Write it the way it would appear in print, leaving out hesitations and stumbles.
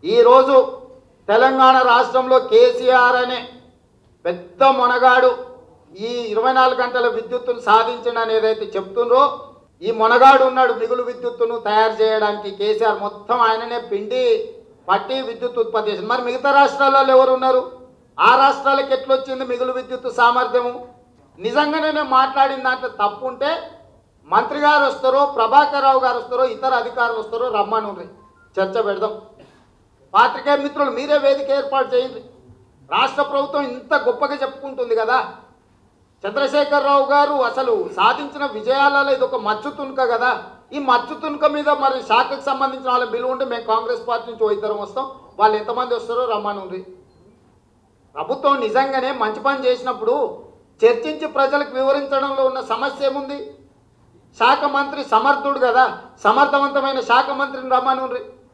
ఈరోజు తెలంగాణ రాష్ట్రంలో కేసీఆర్ అనే పెద్ద మొనగాడు ఈ 24 గంటల విద్యుత్తును సాధించడం ఏదైతే చెప్తుండ్రో ఈ మొనగాడు ఉన్నాడు మిగులు విద్యుత్తును తయారు చేయడానికి కేసీఆర్ మొత్తం ఆయననే పిండి పట్టి విద్యుత్ ఉత్పత్తి చేసింది. మరి మిగతా రాష్ట్రాలలో ఎవరు ఉన్నారు? ఆ రాష్ట్రాలకు ఎట్లొచ్చింది మిగులు విద్యుత్ సామర్థ్యము? నిజంగానే నేను మాట్లాడిన దాంట్లో తప్పు ఉంటే మంత్రి గారు వస్తారో, ప్రభాకర్ రావు గారు వస్తారో, ఇతర అధికారులు వస్తారో రమ్మని చర్చ పెడదాం. పాత్రికేయ మిత్రులు మీరే వేదిక ఏర్పాటు చేయండి. రాష్ట్ర ప్రభుత్వం ఇంత గొప్పగా చెప్పుకుంటుంది కదా, చంద్రశేఖరరావు గారు అసలు సాధించిన విజయాలలో ఇది ఒక మచ్చు తునుక కదా. ఈ మచ్చు తునుక మీద మరి శాఖకు సంబంధించిన వాళ్ళ బిల్లు ఉంటే మేము కాంగ్రెస్ పార్టీ నుంచి ఇద్దరం వస్తాం, వాళ్ళు ఎంతమంది వస్తారో రమ్మని. ప్రభుత్వం నిజంగానే మంచి పని చేసినప్పుడు చర్చించి ప్రజలకు వివరించడంలో ఉన్న సమస్య ఏముంది? శాఖ మంత్రి సమర్థుడు కదా, సమర్థవంతమైన శాఖ మంత్రిని రమ్మని.